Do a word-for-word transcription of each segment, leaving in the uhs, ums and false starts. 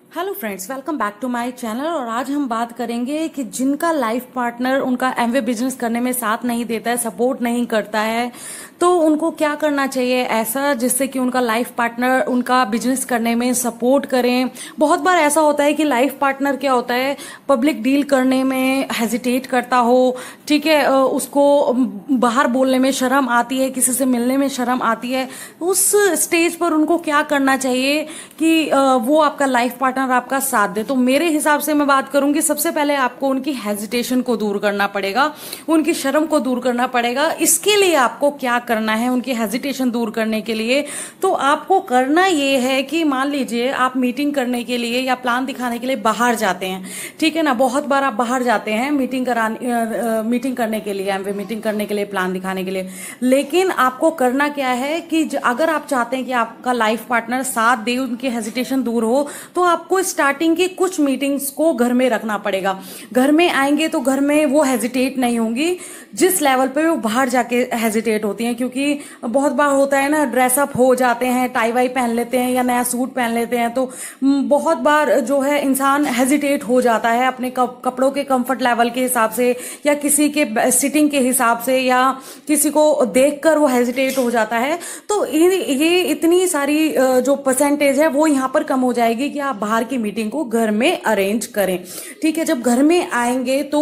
Hello friends, welcome back to my channel. और आज हम बात करेंगे कि जिनका लाइफ पार्टनर उनका एमवे बिजनेस करने में साथ नहीं देता है, सपोर्ट नहीं करता है, तो उनको क्या करना चाहिए ऐसा जिससे कि उनका लाइफ पार्टनर उनका बिजनेस करने में सपोर्ट करें। बहुत बार ऐसा होता है कि लाइफ पार्टनर क्या होता है, पब्लिक डील करने में हेजिटेट करता हो, ठीक है, उसको बाहर बोलने में शर्म आती है, किसी से मिलने में शर्म आती है। उस स्टेज पर उनको क्या करना चाहिए कि वो आपका लाइफ पार्टनर आपका साथ दे। तो मेरे हिसाब से मैं बात करूंगी, सबसे पहले आपको उनकी हेजिटेशन को दूर करना पड़ेगा, उनकी शर्म को दूर करना पड़ेगा। इसके लिए आपको क्या करना है, उनकी हेजिटेशन दूर करने के लिए तो आपको करना ये है कि मान लीजिए आप मीटिंग करने के लिए या प्लान दिखाने के लिए बाहर जाते हैं, ठीक है ना। बहुत बार आप बाहर जाते हैं मीटिंग कराने मीटिंग करने के लिए, एमवे मीटिंग करने के लिए, प्लान दिखाने के लिए। लेकिन आपको करना क्या है कि अगर आप चाहते हैं कि आपका लाइफ पार्टनर साथ दे, उनकी हेजिटेशन दूर हो, तो आपको स्टार्टिंग की कुछ मीटिंग्स को घर में रखना पड़ेगा। घर में आएंगे तो घर में वो हेजिटेट नहीं होंगी जिस लेवल पे वो बाहर जाके हेजिटेट होती हैं। क्योंकि बहुत बार होता है ना, ड्रेसअप हो जाते हैं, टाई वाई पहन लेते हैं या नया सूट पहन लेते हैं, तो बहुत बार जो है इंसान हेजिटेट हो जाता है अपने कपड़ों के कंफर्ट लेवल के हिसाब से, या किसी के सिटिंग के हिसाब से, या किसी को देखकर वो हेजिटेट हो जाता है। तो ये इतनी सारी जो परसेंटेज है वो यहाँ पर कम हो जाएगी कि आप बाहर की मीटिंग को घर में अरेंज करें, ठीक है। जब घर में आएंगे तो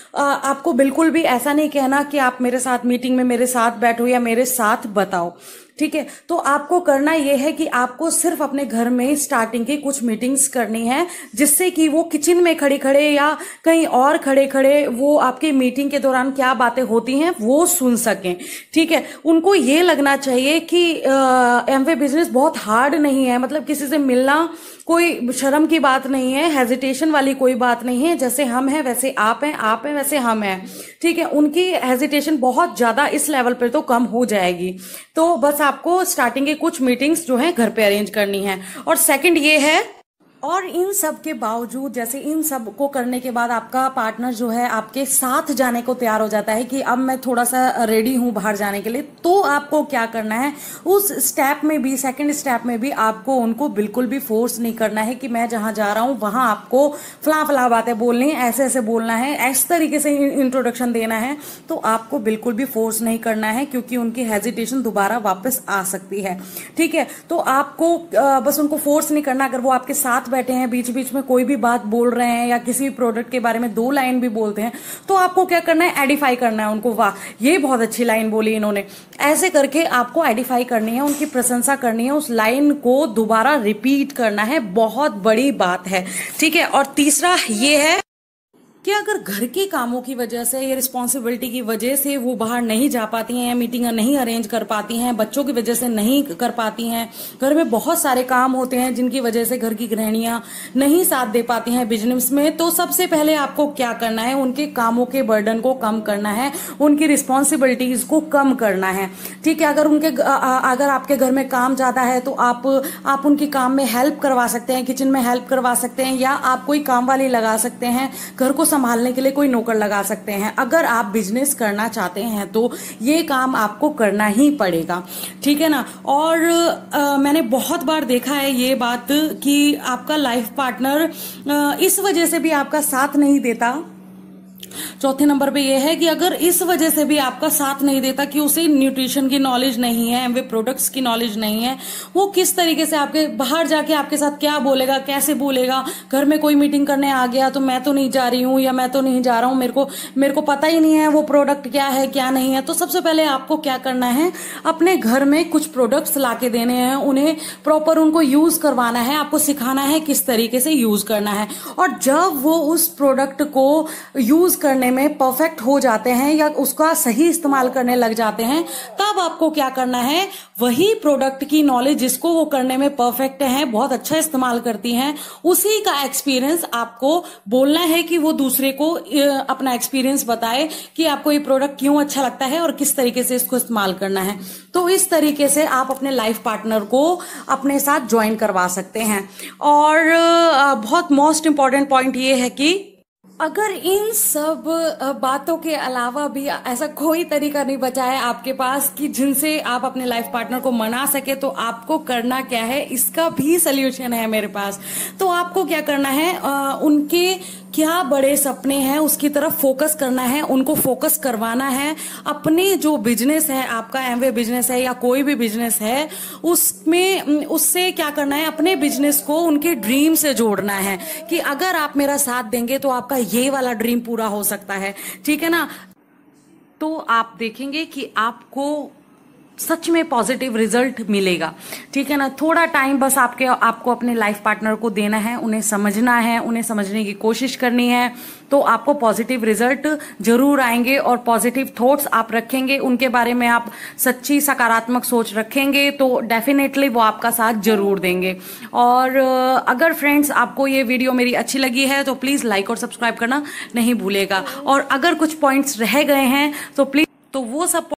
आपको बिल्कुल भी ऐसा नहीं कहना कि आप मेरे साथ मीटिंग में मेरे साथ बैठो या मेरे साथ बताओ, ठीक है। तो आपको करना यह है कि आपको सिर्फ अपने घर में स्टार्टिंग की कुछ मीटिंग्स करनी है, जिससे कि वो किचन में खड़े खड़े या कहीं और खड़े खड़े वो आपकी मीटिंग के दौरान क्या बातें होती हैं वो सुन सकें, ठीक है। उनको ये लगना चाहिए कि एमवे बिजनेस बहुत हार्ड नहीं है, मतलब किसी से मिलना कोई शर्म की बात नहीं है, हेजिटेशन वाली कोई बात नहीं है। जैसे हम हैं वैसे आप हैं, आप हैं वैसे हम हैं, ठीक है। उनकी हेजिटेशन बहुत ज्यादा इस लेवल पर तो कम हो जाएगी। तो बस आपको स्टार्टिंग के कुछ मीटिंग्स जो है घर पे अरेंज करनी है। और सेकंड ये है, और इन सब के बावजूद, जैसे इन सब को करने के बाद आपका पार्टनर जो है आपके साथ जाने को तैयार हो जाता है कि अब मैं थोड़ा सा रेडी हूं बाहर जाने के लिए, तो आपको क्या करना है, उस स्टेप में भी, सेकंड स्टेप में भी आपको उनको बिल्कुल भी फोर्स नहीं करना है कि मैं जहां जा रहा हूं वहां आपको फला फला बातें बोलनी है, ऐसे ऐसे बोलना है, इस तरीके से इंट्रोडक्शन देना है। तो आपको बिल्कुल भी फोर्स नहीं करना है, क्योंकि उनकी हेजिटेशन दोबारा वापस आ सकती है, ठीक है। तो आपको बस उनको फोर्स नहीं करना। अगर वो आपके साथ बैठे हैं, बीच बीच में कोई भी बात बोल रहे हैं या किसी भी प्रोडक्ट के बारे में दो लाइन भी बोलते हैं, तो आपको क्या करना है, एडिफाई करना है उनको। वाह, ये बहुत अच्छी लाइन बोली इन्होंने, ऐसे करके आपको एडिफाई करनी है, उनकी प्रशंसा करनी है, उस लाइन को दोबारा रिपीट करना है। बहुत बड़ी बात है, ठीक है। और तीसरा ये है कि अगर घर के कामों की वजह से या रिस्पॉन्सिबिलिटी की वजह से वो बाहर नहीं जा पाती हैं या मीटिंग नहीं अरेंज कर पाती हैं, बच्चों की वजह से नहीं कर पाती हैं, घर में बहुत सारे काम होते हैं जिनकी वजह से घर की गृहिणियां नहीं साथ दे पाती हैं बिजनेस में, तो सबसे पहले आपको क्या करना है, उनके कामों के बर्डन को कम करना है, उनकी रिस्पॉन्सिबिलिटीज को कम करना है, ठीक है। अगर उनके अगर आपके घर में काम ज्यादा है तो आप आप उनकी काम में हेल्प करवा सकते हैं, किचन में हेल्प करवा सकते हैं, या आप कोई काम वाली लगा सकते हैं, घर को संभालने के लिए कोई नौकर लगा सकते हैं। अगर आप बिजनेस करना चाहते हैं तो ये काम आपको करना ही पड़ेगा, ठीक है ना। और आ, मैंने बहुत बार देखा है ये बात कि आपका लाइफ पार्टनर आ, इस वजह से भी आपका साथ नहीं देता। चौथे नंबर पे ये है कि अगर इस वजह से भी आपका साथ नहीं देता कि उसे न्यूट्रिशन की नॉलेज नहीं है, एमवे प्रोडक्ट्स की नॉलेज नहीं है, वो किस तरीके से आपके बाहर जाके आपके साथ क्या बोलेगा, कैसे बोलेगा। घर में कोई मीटिंग करने आ गया तो मैं तो नहीं जा रही हूँ या मैं तो नहीं जा रहा हूँ, मेरे को मेरे को पता ही नहीं है वो प्रोडक्ट क्या है क्या नहीं है। तो सबसे पहले आपको क्या करना है, अपने घर में कुछ प्रोडक्ट्स लाके देने हैं, उन्हें प्रॉपर उनको यूज करवाना है, आपको सिखाना है किस तरीके से यूज करना है। और जब वो उस प्रोडक्ट को यूज करने में परफेक्ट हो जाते हैं या उसका सही इस्तेमाल करने लग जाते हैं, तब आपको क्या करना है, वही प्रोडक्ट की नॉलेज जिसको वो करने में परफेक्ट है, बहुत अच्छा इस्तेमाल करती हैं, उसी का एक्सपीरियंस आपको बोलना है कि वो दूसरे को अपना एक्सपीरियंस बताए कि आपको ये प्रोडक्ट क्यों अच्छा लगता है और किस तरीके से इसको इस्तेमाल करना है। तो इस तरीके से आप अपने लाइफ पार्टनर को अपने साथ ज्वाइन करवा सकते हैं। और बहुत मोस्ट इंपॉर्टेंट पॉइंट ये है कि अगर इन सब अ, बातों के अलावा भी ऐसा कोई तरीका नहीं बचा है आपके पास कि जिनसे आप अपने लाइफ पार्टनर को मना सके, तो आपको करना क्या है, इसका भी सल्यूशन है मेरे पास। तो आपको क्या करना है, अ, उनके क्या बड़े सपने हैं उसकी तरफ फोकस करना है, उनको फोकस करवाना है। अपने जो बिजनेस है, आपका एमवे बिजनेस है या कोई भी बिजनेस है, उसमें उससे क्या करना है, अपने बिजनेस को उनके ड्रीम से जोड़ना है कि अगर आप मेरा साथ देंगे तो आपका ये वाला ड्रीम पूरा हो सकता है, ठीक है ना। तो आप देखेंगे कि आपको सच में पॉजिटिव रिजल्ट मिलेगा, ठीक है ना। थोड़ा टाइम बस आपके आपको अपने लाइफ पार्टनर को देना है, उन्हें समझना है, उन्हें समझने की कोशिश करनी है, तो आपको पॉजिटिव रिजल्ट जरूर आएंगे। और पॉजिटिव थॉट्स आप रखेंगे उनके बारे में, आप सच्ची सकारात्मक सोच रखेंगे तो डेफिनेटली वो आपका साथ जरूर देंगे। और अगर फ्रेंड्स आपको ये वीडियो मेरी अच्छी लगी है तो प्लीज लाइक और सब्सक्राइब करना नहीं भूलेगा। और अगर कुछ पॉइंट्स रह गए हैं तो प्लीज, तो वो सब